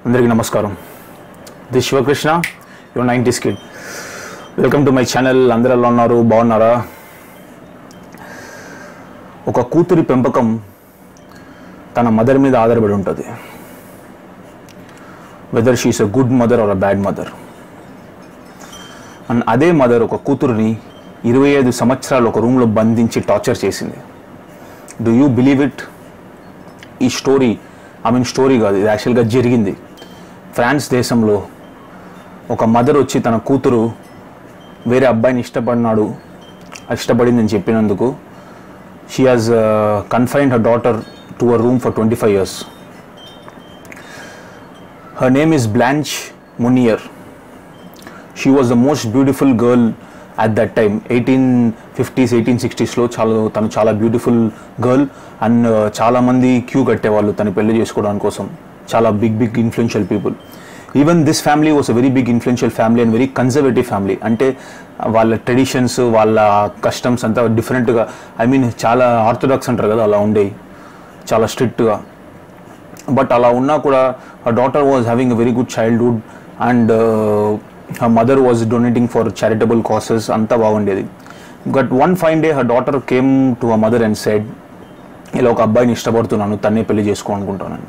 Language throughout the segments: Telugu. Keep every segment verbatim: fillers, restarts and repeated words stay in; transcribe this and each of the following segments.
అందరికీ నమస్కారం. This Sivakrishna, your nineties kid. Welcome to my channel. అందరూ ఎలా ఉన్నారు? బాగున్నారా? ఒక కూతురి పెంపకం తన మదర్ మీద ఆధారపడి ఉంటుంది. Whether she is a good mother or a bad mother. And అదే మదర్ ఒక కూతురిని ఇరవై ఐదు సంవత్సరాలు ఒక రూమ్లో బంధించి టార్చర్ చేసింది. Do you believe it? ఈ స్టోరీ ఐ మీన్ స్టోరీ కాదు, ఇది యాక్చువల్గా జరిగింది. ఫ్రాన్స్ దేశంలో ఒక మదర్ వచ్చి తన కూతురు వేరే అబ్బాయిని ఇష్టపడినాడు ఇష్టపడిందని చెప్పినందుకు she has confined her daughter to a room for twenty five years. Her name is Blanche Monnier. She was the most beautiful girl at that time. Eighteen fifties eighteen సిక్స్టీస్లో చాలా తను చాలా బ్యూటిఫుల్ గర్ల్. అండ్ చాలామంది క్యూ కట్టేవాళ్ళు తను పెళ్లి చేసుకోవడానికి కోసం. చాలా big big influential people. Even this family was a very big influential family and very conservative family. అంటే వాళ్ళ ట్రెడిషన్స్, వాళ్ళ కస్టమ్స్ అంతా డిఫరెంట్గా, ఐ మీన్ చాలా ఆర్థోడాక్స్ అంటారు కదా, అలా ఉండేవి, చాలా స్ట్రిక్ట్గా. బట్ అలా ఉన్నా కూడా her daughter was having a very good childhood and her mother was donating for charitable causes. అంతా బాగుండేది. But one fine day her daughter came to her mother and said, ఇలా ఒక అబ్బాయిని ఇష్టపడుతున్నాను, తన్నే పెళ్లి చేసుకోవాలనుకుంటానని.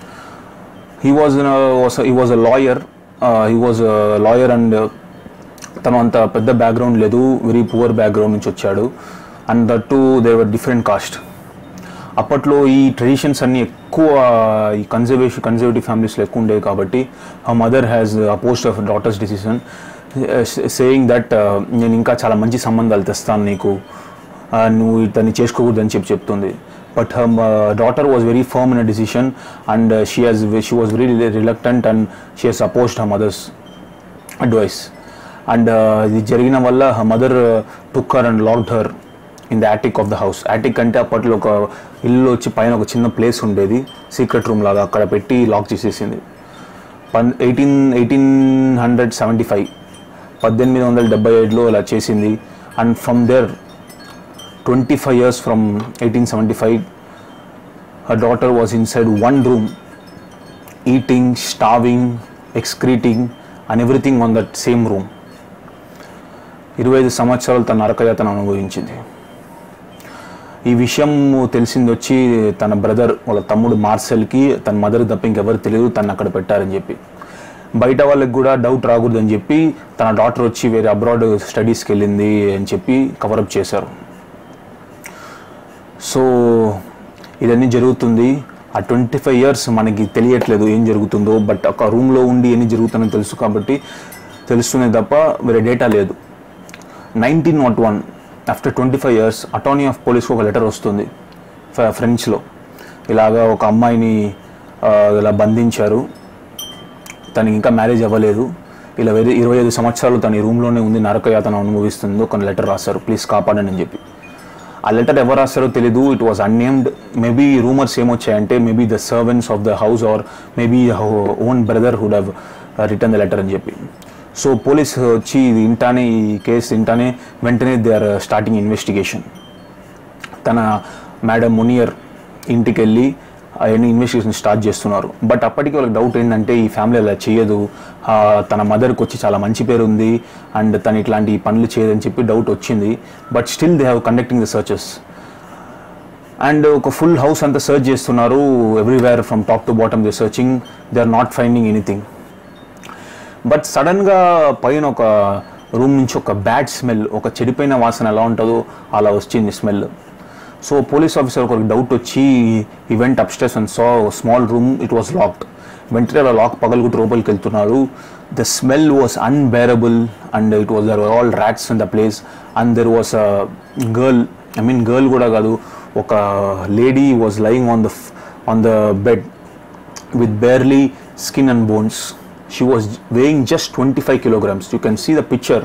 He was in a, was a, he was a lawyer. Uh, he was a lawyer and తను అంత పెద్ద బ్యాక్గ్రౌండ్ లేదు, వెరీ పువర్ బ్యాక్గ్రౌండ్ నుంచి వచ్చాడు. And that too they were different caste. అప్పట్లో ఈ ట్రెడిషన్స్ అన్నీ ఎక్కువ ఈ కన్జర్వేషన్ కన్జర్వేటివ్ ఫ్యామిలీస్లో ఎక్కువ ఉండేవి కాబట్టి her mother has opposed of daughters decision, saying that నేను ఇంకా చాలా మంచి సంబంధాలు తెస్తాను నీకు, నువ్వు ఇతన్ని చేసుకోకూడదని చెప్పి చెప్తుంది. But her uh, daughter was very firm in her decision and uh, she has she was very reluctant and she has opposed her mother's advice. And the jarigina valla her mother uh, took her and locked her in the attic of the house. Attic ante apatlo oka illu వచ్చి పైన ఒక చిన్న ప్లేస్ ఉండేది, సీక్రెట్ రూమ్ లాగా, అక్కడ పెట్టి లాక్ చేసేసింది. Eighteen eighteen hundred seventy five పద్దెనిమిది వందల డెబ్బై ఏడులో అలా చేసింది. And from there twenty-five years from eighteen seventy-five, her daughter was inside one room, eating, starving, excreting and everything on that same room. ఇరవై ఐదు సంవత్సరాలు తన నరకయాతన అనుభవించింది. ఈ విషయం తెలిసింది వచ్చి తన బ్రదర్, వాళ్ళ తమ్ముడు మార్సెల్కి, తన మదర్ తప్ప ఇంకెవరు తెలియదు తను అక్కడ పెట్టారని చెప్పి. బయట వాళ్ళకి కూడా డౌట్ రాకూడదని చెప్పి తన డాటర్ వచ్చి వేరే అబ్రాడ్ స్టడీస్కి వెళ్ళింది అని చెప్పి కవరప్ చేశారు. సో ఇదన్నీ జరుగుతుంది. ఆ ట్వంటీ ఫైవ్ ఇయర్స్ మనకి తెలియట్లేదు ఏం జరుగుతుందో, బట్ ఒక రూమ్లో ఉండి ఎన్ని జరుగుతుందో తెలుసు కాబట్టి తెలుస్తుంది తప్ప వేరే డేటా లేదు. Nineteen naught one after twenty five years attorney of పోలీస్కి ఒక లెటర్ వస్తుంది ఫ్రెంచ్లో. ఇలాగా ఒక అమ్మాయిని ఇలా బంధించారు, తనకి ఇంకా మ్యారేజ్ అవ్వలేదు, ఇలా వేరే ఇరవై ఐదు సంవత్సరాలు తన ఈ రూమ్లోనే ఉంది, నరకయాతన అనుభవిస్తుందో ఒక లెటర్ రాశారు, ప్లీజ్ కాపాడండి అని చెప్పి. ఆ లెటర్ ఎవరు రాస్తారో తెలీదు. It was unnamed. Maybe rumours ఏమొచ్చాయంటే maybe the servants of the house or maybe own brotherhood have return the letter అని చెప్పి. సో పోలీస్ వచ్చి ఇది ఇంటానే, ఈ కేసు ఇంటానే వెంటనే దే ఆర్ స్టార్టింగ్ ఇన్వెస్టిగేషన్. తన మేడం మునియర్ ఇంటికి వెళ్ళి అవన్నీ ఇన్వెస్టిగేషన్ స్టార్ట్ చేస్తున్నారు. బట్ అప్పటికి వాళ్ళకి డౌట్ ఏంటంటే ఈ ఫ్యామిలీ అలా చేయదు, తన మదర్కి వచ్చి చాలా మంచి పేరు ఉంది అండ్ తను ఇట్లాంటి పనులు చేయదని చెప్పి డౌట్ వచ్చింది. But still they have conducting the searches and ఒక ఫుల్ హౌస్ అంతా సర్చ్ చేస్తున్నారు. Everywhere from top to bottom they searching, they are not finding anything. But సడన్గా పైన ఒక రూమ్ నుంచి ఒక బ్యాడ్ స్మెల్, ఒక చెడిపోయిన వాసన ఎలా ఉంటుందో అలా వచ్చింది స్మెల్. సో పోలీస్ ఆఫీసర్ ఒక డౌట్ వచ్చి ఈ went upstairs and saw small room, it was locked. వెంటనే అలా లాక్ పగలగొట్టి లోపలికి వెళ్తున్నారు. The smell was unbearable and it was there all rats in the place and there was a girl, I mean girl కూడా కాదు, ఒక lady was lying on the on the bed with barely skin and bones. She was weighing just twenty five kilograms. You can see the picture.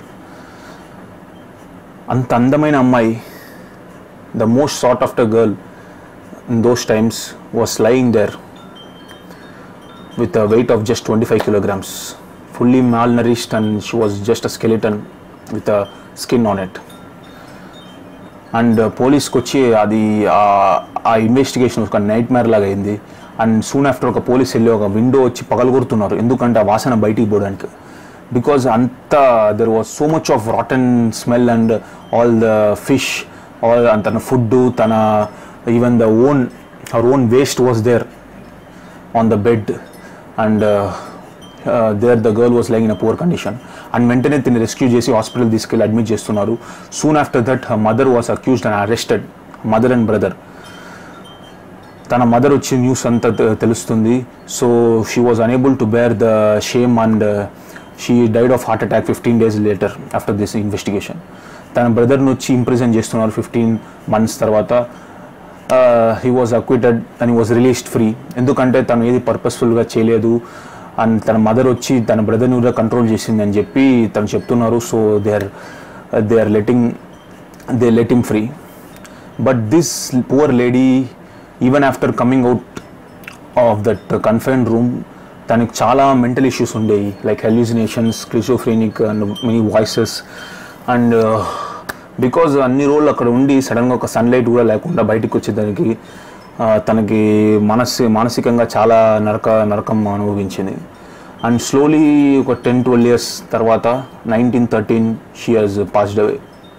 అంత అందమైన అమ్మాయి, the most sought after girl in those times, was lying there with a weight of just twenty-five kilograms, fully malnourished, and she was just a skeleton with a skin on it. And uh, police kochi adi aa investigation oka nightmare laga ayindi. And soon after ఒక పోలీస్ వెళ్ళి ఒక విండో వచ్చి పగలగొడుతున్నారు, ఎందుకంటే ఆ వాసన బయటికి పోవడానికి. బికాజ్ అంత there was so much of rotten smell and all the fish, all తన ఫుడ్, తన even the own her own waste was there on the bed and there the girl was like in a poor condition. And వెంటనే తిని రెస్క్యూ చేసి హాస్పిటల్ తీసుకెళ్ళి అడ్మిట్ చేస్తున్నారు. Soon after that her mother was accused and arrested, mother and brother. తన మదర్ వచ్చి న్యూస్ అంతా తెలుస్తుంది. So she was unable to bear the shame and she died of heart attack fifteen days later after this investigation. తన బ్రదర్ని వచ్చి ఇంప్రిజన్ చేస్తున్నారు ఫిఫ్టీన్ మంత్స్ తర్వాత. He was acquitted and he was released free, ఎందుకంటే తను ఏది పర్పస్ఫుల్గా చేయలేదు అండ్ తన మదర్ వచ్చి తన బ్రదర్ని కూడా కంట్రోల్ చేసింది అని చెప్పి తను చెప్తున్నారు. So they are they are letting they let him free. But this poor lady, even after coming out of that confined room, తనకి చాలా మెంటల్ ఇష్యూస్ ఉండేవి, like hallucinations, schizophrenic and many voices. And because అన్ని రోజులు అక్కడ ఉండి సడన్గా ఒక సన్లైట్ కూడా లేకుండా బయటకు వచ్చేదానికి తనకి మనస్ మానసికంగా చాలా నరక నరకం అనుభవించింది. అండ్ స్లోలీ ఒక టెన్ ట్వెల్వ్ ఇయర్స్ తర్వాత nineteen thirteen she has passed away.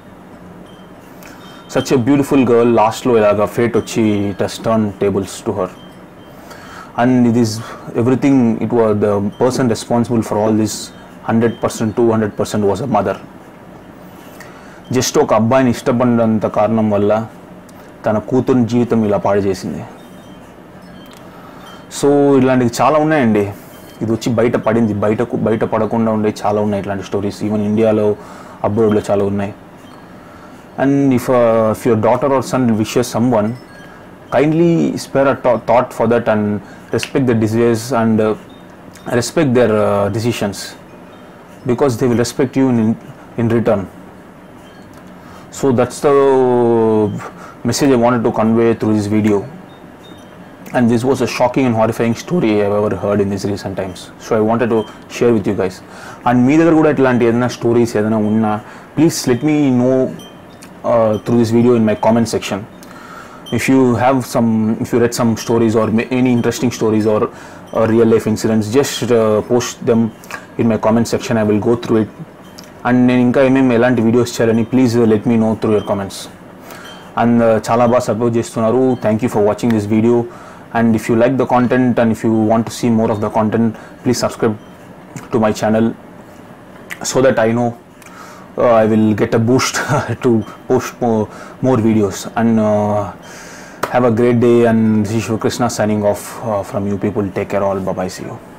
Such a beautiful girl, లాస్ట్లో ఇలాగా ఫేట్ వచ్చి it has turn tables to her. And it is everything, it was the person responsible for all this hundred percent two hundred percent was a mother. జస్ట్ ఒక అబ్బాయిని ఇష్టపడినంత కారణం వల్ల తన కూతురు జీవితం ఇలా పాడు చేసింది. సో ఇలాంటివి చాలా ఉన్నాయండి. ఇది వచ్చి బయట పడింది, బయటకు బయట పడకుండా ఉండే చాలా ఉన్నాయి ఇట్లాంటి స్టోరీస్. ఈవెన్ ఇండియాలో, అబ్రాడ్లో చాలా ఉన్నాయి. And if, uh, if your daughter or son wishes someone, kindly spare a th- thought for that and respect their desires and uh, respect their uh, decisions, because they will respect you in, in return. So that's the message I wanted to convey through this video. And this was a shocking and horrifying story I've ever heard in these recent times. So I wanted to share with you guys. And మీ దగ్గర కూడా ఇట్లాంటి ఏదైనా స్టోరీస్ ఏదైనా ఉన్నా, please let me know Uh, through this video in my comment section. If you have some, if you read some stories or any interesting stories or uh, real life incidents, just uh, post them in my comment section. I will go through it. And నేను ఇంకా ఏమేమి ఎలాంటి వీడియోస్ చేయాలని please let me know through your comments. And చాలా బాగా సపోర్ట్ చేస్తున్నారు. Thank you for watching this video. And if you like the content and if you want to see more of the content, please subscribe to my channel so that I know Uh, I will get a boost to post more, more videos. And uh, have a great day. And this is Shiva Krishna signing off uh, from you people. Take care all. Bye bye. See you.